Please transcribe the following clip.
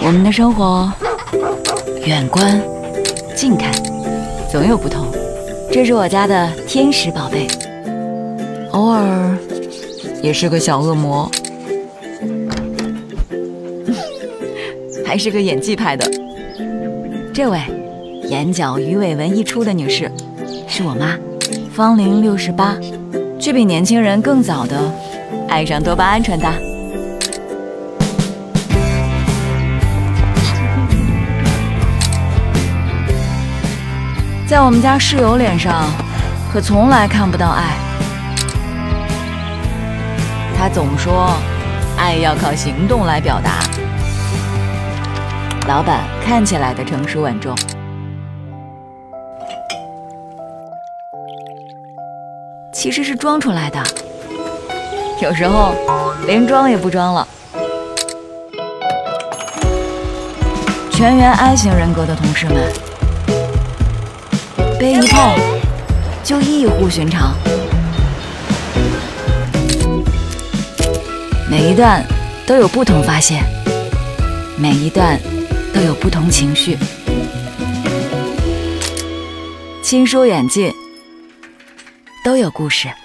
我们的生活，远观、近看，总有不同。这是我家的天使宝贝，偶尔也是个小恶魔，还是个演技派的。这位眼角鱼尾纹溢出的女士，是我妈，芳龄68，却比年轻人更早的爱上多巴胺穿搭。在我们家室友脸上，可从来看不到爱。他总说，爱要靠行动来表达。老板看起来的成熟稳重，其实是装出来的，有时候连装也不装了。全员 I 型人格的同事们，背一碰就异乎寻常，每一段都有不同发现，每一段都有不同情绪，亲疏远近都有故事。